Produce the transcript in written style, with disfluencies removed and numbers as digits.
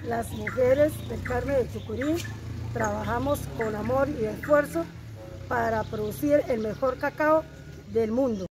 Las mujeres del Carmen de Chucurí trabajamos con amor y esfuerzo para producir el mejor cacao del mundo.